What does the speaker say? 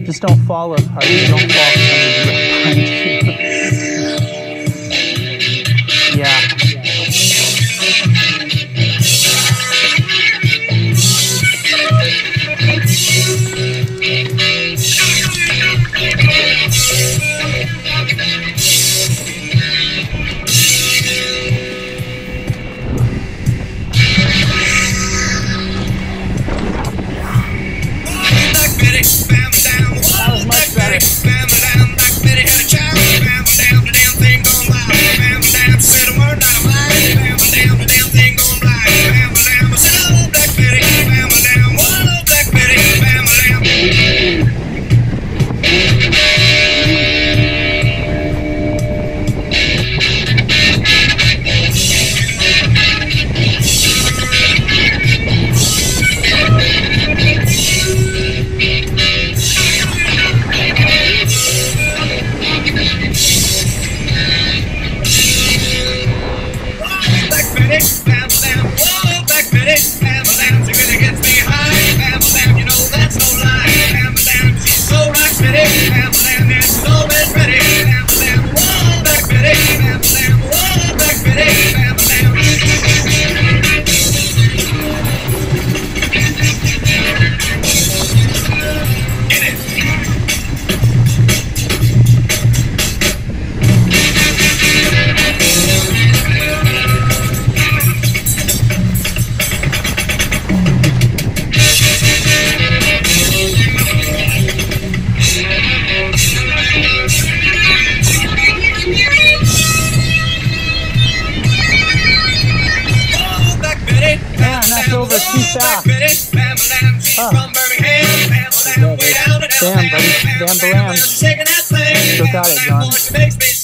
Just don't fall apart. Don't fall behind you. Yeah. That was much better. Over too fast. Huh. Damn, buddy. Bambalam. Still got it, John.